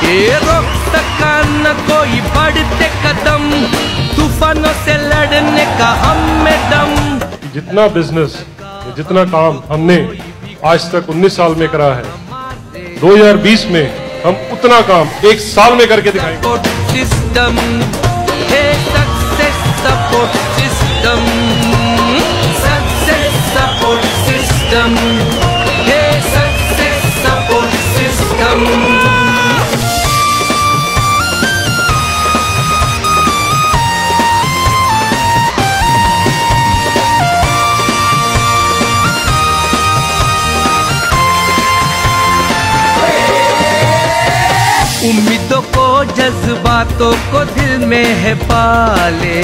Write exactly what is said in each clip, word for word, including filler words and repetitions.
ये रोक सका न कोई बढ़ते कदम, तूफानों से लड़ने का हम में दम। जितना बिजनेस, जितना काम हमने आज तक उन्नीस साल में करा है, दो हज़ार बीस में हम उतना काम एक साल में करके दिखाएंगे। सिस्टम है success support system, success support system है सक्सेस सपोर्ट सिस्टम। उम्मीदों को जज्बातों को दिल में है पाले,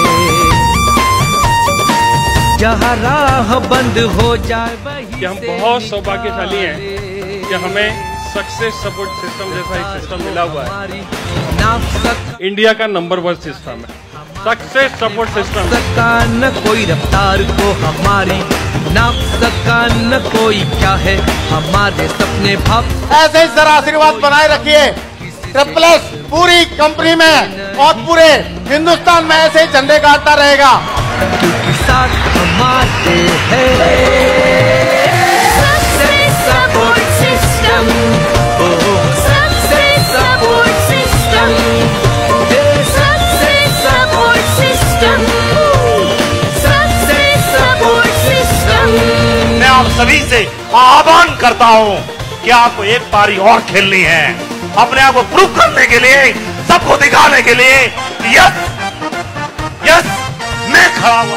जहाँ राह बंद हो जाए वही कि हम बहुत सौभाग्यशाली हैं कि हमें सक्सेस सपोर्ट सिस्टम जैसा एक सिस्टम मिला हुआ है। इंडिया का नंबर वन सिस्टम है सक्सेस सपोर्ट सिस्टम। सका न कोई रफ्तार को हमारी, नाप सका न कोई क्या है हमारे सपने भाव। ऐसे ही जरा आशीर्वाद बनाए रखिए ट्रिपल एस पूरी कंपनी में और पूरे हिंदुस्तान में ऐसे ही झंडे गाड़ता रहेगा, क्योंकि साथ हमारे है success support system, success support system, success support system, success support system. मैं आप सभी से आह्वान करता हूं कि आपको एक पारी और खेलनी है, अपने आप को प्रूव करने के लिए, सबको दिखाने के लिए। यस यस मैं खड़ा हुआ।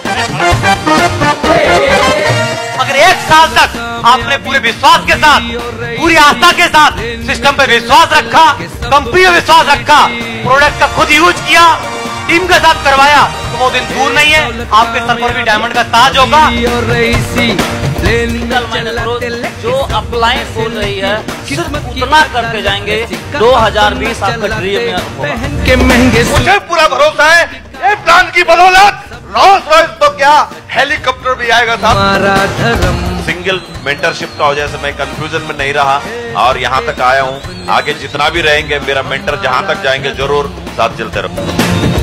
अगर एक साल तक आपने पूरे विश्वास के साथ, पूरी आस्था के साथ सिस्टम पे विश्वास रखा, कंपनी पे विश्वास रखा, प्रोडक्ट का खुद यूज किया, टीम के साथ करवाया, तो वो दिन दूर नहीं है, आपके सर पर भी डायमंड का ताज होगा। जो अप्लाइंस हो रही है सिर्फ उतना करके जाएंगे, दो हज़ार बीस आपका ड्रीम के महंगे। मुझे पूरा भरोसा है ये प्लान की बदौलत रोल्स रॉयस तो क्या हेलीकॉप्टर भी आएगा साहब। सिंगल मेंटरशिप का वजह से मैं कंफ्यूजन में नहीं रहा और यहाँ तक आया हूँ। आगे जितना भी रहेंगे मेरा मेंटर जहाँ तक जाएंगे जरूर साथ चलते रहो।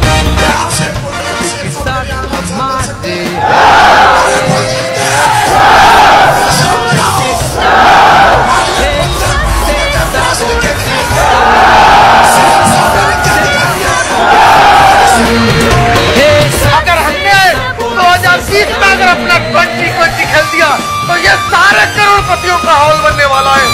अगर हमने दो हज़ार बीस में अगर अपना ट्वेंटी ट्वेंटी खेल दिया तो ये सारे करोड़पतियों का हाल बनने वाला है।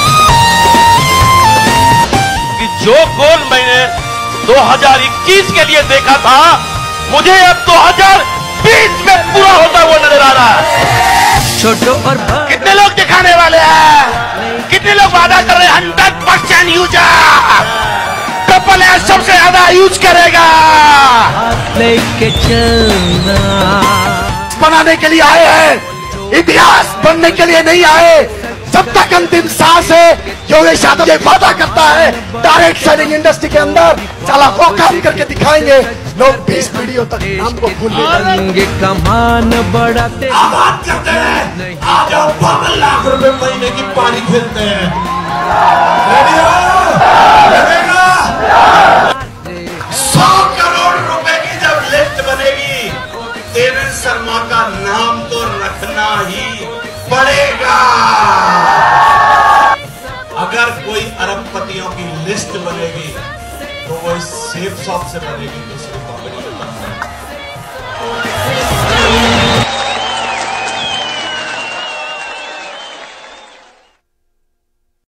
कि जो गोल मैंने दो हज़ार इक्कीस के लिए देखा था, मुझे अब दो हज़ार बीस में पूरा होता हुआ नजर आ रहा है। छोटो और कितने लोग दिखाने वाले हैं, कितने लोग वादा कर रहे हैं hundred percent user triple S सबसे ज्यादा यूज करेगा। लेके चलना बनाने के लिए आए हैं, इतिहास बनने के लिए नहीं आए। जब तक अंतिम सांस है योगेश यादव ये वादा करता है डायरेक्ट सेलिंग इंडस्ट्री के अंदर साला वो काम करके दिखाएंगे, लोग बीस पीढ़ियों तक नाम को भूल जाएंगे। कमान बढ़ाते आवाज करते हैं, आज बावन लाख रुपए महीने की पानी खेलते हैं। रेडी हो? सौ करोड़ रुपए की जब लिस्ट बनेगी, देवेंद्र शर्मा का नाम तो रखना ही पड़ेगा। अगर कोई अरबपतियों की लिस्ट बनेगी तो वो इस सेफ शॉप से बनेगी।